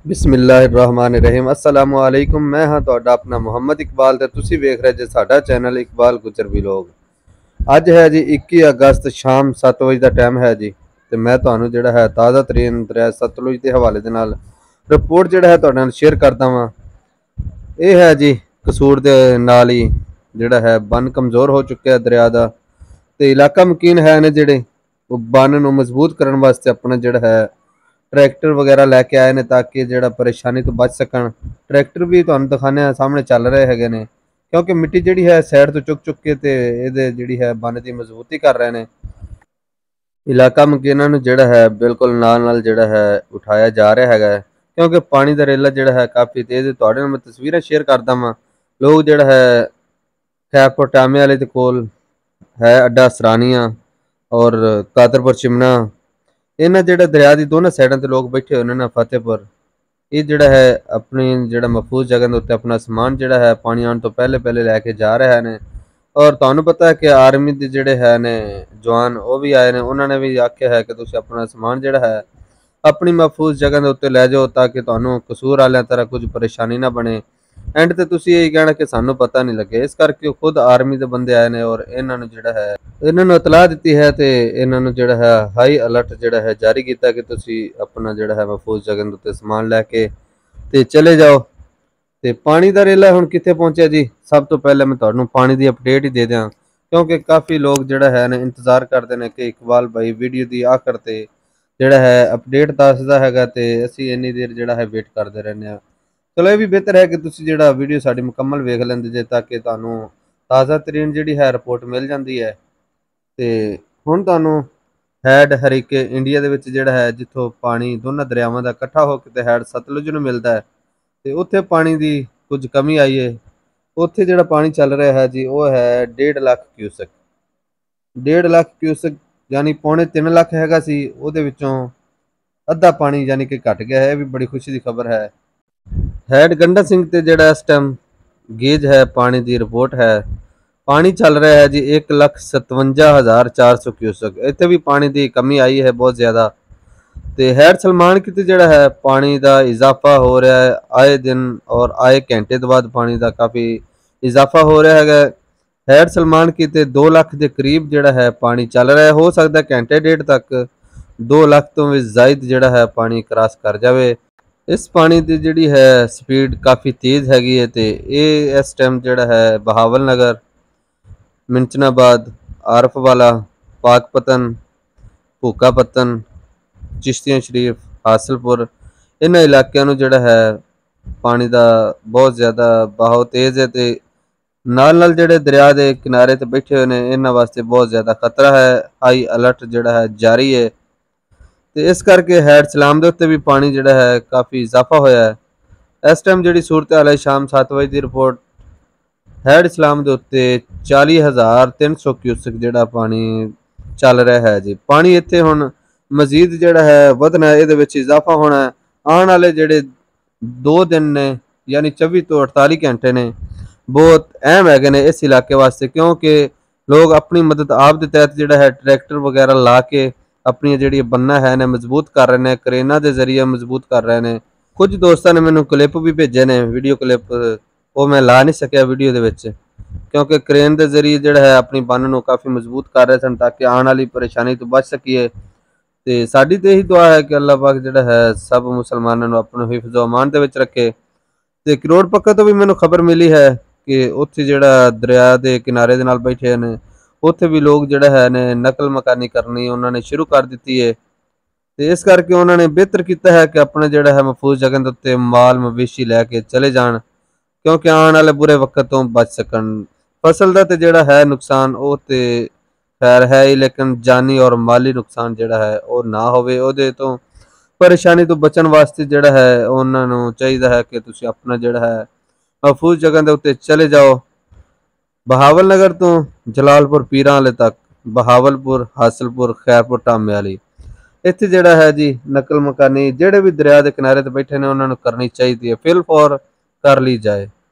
बिस्मिल्लाहिर्रहमानिर्रहीम अस्सलामु अलैकुम। मैं हाँ ਤੁਹਾਡਾ ਆਪਣਾ ਮੁਹੰਮਦ ਇਕਬਾਲ ਤੇ ਤੁਸੀਂ ਵੇਖ ਰਹੇ ਜੇ ਸਾਡਾ ਚੈਨਲ ਇਕਬਾਲ ਗੁਜਰ ਵਲੌਗ। ਅੱਜ ਹੈ ਜੀ 21 ਅਗਸਤ ਸ਼ਾਮ 7 ਵਜੇ ਦਾ ਟਾਈਮ ਹੈ ਜੀ ਤੇ ਮੈਂ ਤੁਹਾਨੂੰ ਜਿਹੜਾ ਹੈ ਤਾਜ਼ਾ ਤਰੀਨ ਦਰਿਆ ਸਤਲੁਜ ਦੇ ਹਵਾਲੇ ਦੇ ਨਾਲ ਰਿਪੋਰਟ ਜਿਹੜਾ ਹੈ ਤੁਹਾਡੇ ਨਾਲ ਸ਼ੇਅਰ ਕਰਦਾ ਵਾਂ। ਇਹ ਹੈ ਜੀ ਕਸੂਰ ਦੇ ਨਾਲ ਹੀ ਜਿਹੜਾ ਹੈ ਬੰਨ ਕਮਜ਼ੋਰ ਹੋ ਚੁੱਕਿਆ ਦਰਿਆ ਦਾ ਤੇ ਇਲਾਕਾ ਮਕੀਨ ਹੈ ਨੇ ਜਿਹੜੇ ਉਹ ਬੰਨ ਨੂੰ ਮਜ਼ਬੂਤ ਕਰਨ ਵਾਸਤੇ ਆਪਣਾ ਜਿਹੜਾ ਹੈ ट्रैक्टर वगैरह लैके आए ने ताकि जो परेशानी तो बच सकन। ट्रैक्टर भी तुहानू दिखाने सामने चल रहे है ने क्योंकि मिट्टी जी है साइड तो चुक चुक के जी है बन की मजबूती कर रहे हैं। इलाका मकीना जोड़ा है बिल्कुल नाल जोड़ा है उठाया जा रहा है क्योंकि पानी का रेला जोड़ा है काफ़ी तेज़। थोड़े मैं तस्वीरें शेयर करता वा। लोग जोड़ा है खैरपुर टामे वाले के कोल है अड्डा सरानिया और कादरपुर चिमना इन्होंने जोड़ा दरिया की दोनों साइडों से लोग बैठे हुए हैं। फतेहपुर ये जोड़ा है अपनी जोड़ा महफूज जगह के उत्ते अपना समान जोड़ा है पानी आने तो पहले पहले लैके जा रहे हैं। और तुहानू पता है कि आर्मी के जोड़े है ने जवान वो भी आए हैं, उन्होंने भी आख्या है कि तुम अपना समान जोड़ा है अपनी महफूज जगह के उत्ते लै जाओ ताकि तुहानू कसूर वाले तरह कुछ परेशानी ना बने। एंड ते तुसी यही कहना कि सानू पता नहीं लगे, इस करके खुद आर्मी के बंदे आए हैं और इन्होंने जोड़ा है इन्होंने इतलाह दी है तो इन्होंने जोड़ा है हाई अलर्ट जोड़ा है जारी किया कि तुसी अपना जोड़ा है महफूज जगह के उत्ते समान लैके ते चले जाओ। तो पानी का रेला हुण कित्थे पहुंचा जी। सब तो पहले मैं तुहानू पानी की अपडेट ही दे दें क्योंकि काफ़ी लोग जोड़ा है ना इंतज़ार करते हैं कि इकबाल भाई वीडियो की आखिर ते जोड़ा है अपडेट दसदा है तो असी इन्नी देर जोड़ा है वेट करते रहने। चलो ये भी बेहतर है कि तुसी जोड़ा वीडियो साड़ी मुकम्मल वेख लेंदे जे ताकि तुहानू ताज़ा तरीन जी है रिपोर्ट मिल जाती है। तो हुण तुहानू हैड हरीके इंडिया दे विच जिहड़ा है जिथों पानी दोनों दरियावां दा इकट्ठा होकर ते हैड सतलुज नूं मिलदा है तो उत्थे पानी की कुछ कमी आई है। उत्थे जिहड़ा पानी चल रहा है जी वो है 1.5 लाख क्यूसक। 1.5 लाख क्यूसक यानी पौने 3 लाख हैगा सी, उहदे विचों अद्धा पानी यानी कि घट गया है। ये भी बड़ी खुशी की खबर है। हैड गंडा सिंह ते जिहड़ा इस टाइम गेज है पानी की रिपोर्ट है पानी चल रहा है जी 1,57,400 क्यूसक। इतने भी पानी की कमी आई है बहुत ज़्यादा। तो हैड सलमान की जोड़ा है पानी का इजाफा हो रहा है आए दिन और आए घंटे तो बाद पानी का काफ़ी इजाफा हो रहा है। हैड सलमान की 2 लाख के करीब जोड़ा है पानी चल रहा है। हो सकता है घंटे डेढ़ तक 2 लाख तो भी जायद जोड़ा है पानी क्रॉस कर जाए। इस पानी की जी है स्पीड काफ़ी तेज़ हैगी है। तो ये इस टाइम जोड़ा है बहावल नगर मिंचनाबाद आरफवाला पाकपतन भूका पतन चिश्तियाँ शरीफ हासिलपुर इन्होंने इलाकों जोड़ा है पानी का बहुत ज़्यादा बहाव तेज़ है। तो नाल जोड़े दरिया के किनारे ते बैठे हुए हैं इन्होंने वास्ते बहुत ज़्यादा खतरा है। हाई अलर्ट जोड़ा है जारी है। तो इस करके हैड सलाम के उत्ते भी पानी जोड़ा है काफ़ी इजाफा होया है। इस टाइम जी सूरत हाल है शाम 7 बजे की रिपोर्ट हैड इस्लाम के उत्ते 40,300 क्यूसक जोड़ा पानी चल रहा है जी। पानी इत्थे हुण मजीद जोड़ा है वधना है, ये इजाफा होना है। आने वाले जोड़े 2 दिन ने यानी 24 तो 48 घंटे ने बहुत अहम है ने इस इलाके वास्ते क्योंकि लोग अपनी मदद आप के तहत जोड़ा है ट्रैक्टर वगैरह ला के अपनी जी बन्ना है ने मजबूत कर रहे हैं, क्रेना के जरिए मजबूत कर रहे हैं। कुछ दोस्तों ने मैंने क्लिप भी भेजे ने वीडियो क्लिप वो मैं ला नहीं सकिया वीडियो के क्योंकि क्रेन के जरिए जोड़ा है अपनी बन को काफ़ी मजबूत कर रहे सन ताकि आने वाली परेशानी तो बच सकीए। तो साड़ी तो यही दुआ है कि अल्लाह पाक जोड़ा है सब मुसलमानों को अपने हिफ्ज़ अमान दे विच रखे। तो करोड़ पक्का तो भी मैंने खबर मिली है कि उत्थे जोड़ा दरिया के किनारे दे नाल बैठे ने उत्थे भी लोग जोड़ा है ने नकल मकानी करनी उन्होंने शुरू कर दी है। तो इस करके उन्होंने बेहतर किया है कि अपने जोड़ा है महफूज जगह के उत्ते माल मवेशी लैके चले जान क्योंकि आने वाले बुरे वक्त तो बच सकन। फसल का तो जोड़ा है नुकसान वो तो खैर है ही, लेकिन जानी और माली नुकसान जोड़ा है वो ना होवे ओहदे तो परेशानी तो बचन वास्ते जोड़ा है उन्होंने चाहिए है कि तुसी अपना जोड़ा है महफूज जगह के उत्ते चले जाओ। बहावल नगर तो जलालपुर पीरां वाले तक बहावलपुर हासिलपुर खैरपुर टामे वाली इत्थे जोड़ा है जी नकल मकानी जेड़े भी दरिया के किनारे ते बैठे ने उन्होंने करनी चाहिए है, फिल फॉर कर ली जाए।